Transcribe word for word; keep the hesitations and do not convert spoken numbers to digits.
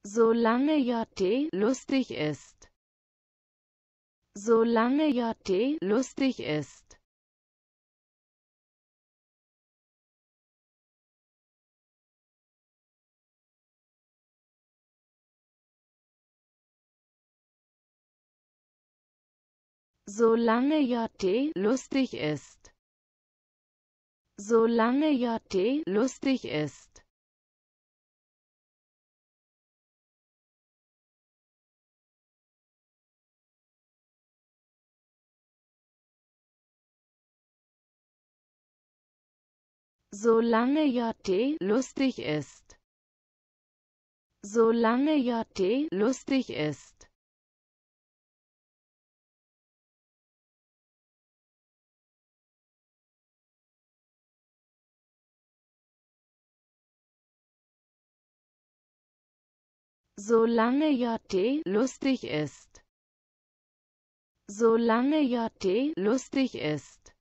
Solange J T lustig ist. Solange J T lustig ist. Solange J T lustig ist. Solange J T lustig ist. Solange J T lustig ist. Solange J T lustig ist. Solange J T lustig ist. Solange J T lustig ist.